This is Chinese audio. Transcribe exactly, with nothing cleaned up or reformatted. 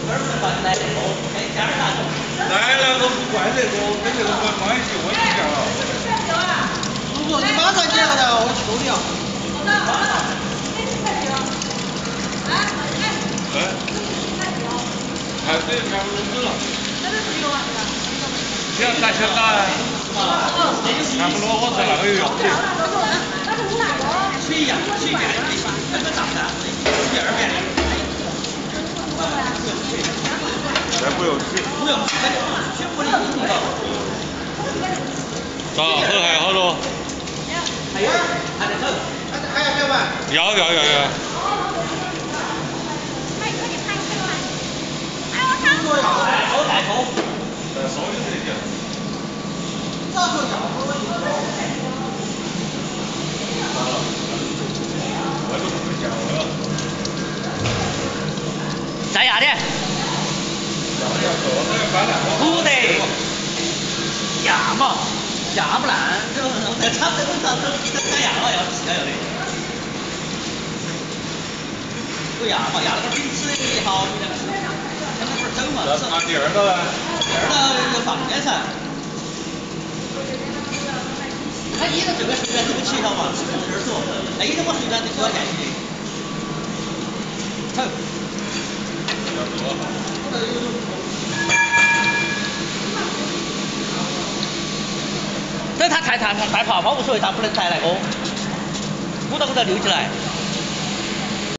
来了都不怪这个，跟这个没关系，我听见了。 叔叔，你马上接过来，我求你啊！ 好的好的，这是快点。来， 哎。还是全部都走了。 那这不用啊， 这样大小大，全部落我这那个用的。 那是五万多。 水呀，水变的，那个大的，第二遍的。 这不用水。 不用水，水不能用的。 咋喝还有好多？ 还有，还得走，还要表完？ 要要要要。 带头带头。 再烧就这点。 咋说要不我就外头不叫了。 再压点。不得。压嘛，压不烂，这个在厂子上都都敢压了，要要要的。不压嘛，压那个饼吃的好，你那个他们不是走嘛？ 那第二个呢？ 第二个就放边上。他一个这个随便走起条嘛，是从这儿走，那一个我随便就多少钱一的。走。等他抬抬抬跑跑无所谓，他不能抬那个，鼓捣鼓捣溜起来。